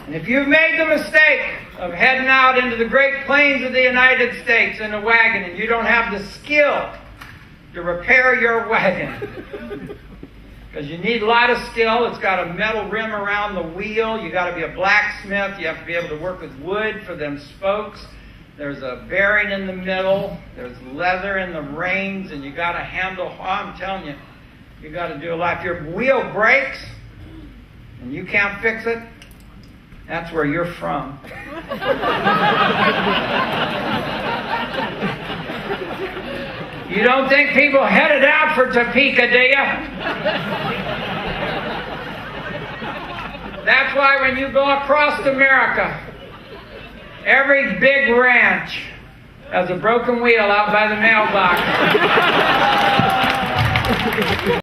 And if you've made the mistake of heading out into the Great Plains of the United States in a wagon and you don't have the skill to repair your wagon, because you need a lot of skill. It's got a metal rim around the wheel. You got to be a blacksmith. You have to be able to work with wood for them spokes. There's a bearing in the middle. There's leather in the reins, and you got to handle. Oh, I'm telling you, you got to do a lot. If your wheel breaks and you can't fix it, that's where you're from. You don't think people headed out for Topeka, do you? That's why when you go across America, every big ranch has a broken wheel out by the mailbox.